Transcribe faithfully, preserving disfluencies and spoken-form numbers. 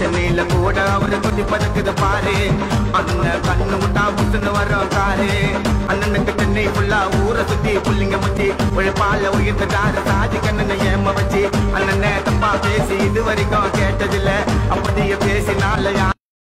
சென்னையில கூட அவரு கொட்டி பதக்குது பாரு அண்ணன் கண்ணு முட்டா புசுன்னு வரோம் காரு அண்ணனுக்கு சென்னை ஃபுல்லா ஊரை சுத்தி புள்ளிங்க முத்தி உழைப்பால உயிர்த்தாரு சாதி கண்ணனை ஏம வச்சு அண்ணனை தப்பா பேசி இது வரைக்கும் கேட்டதில்ல அப்படியே பேசினால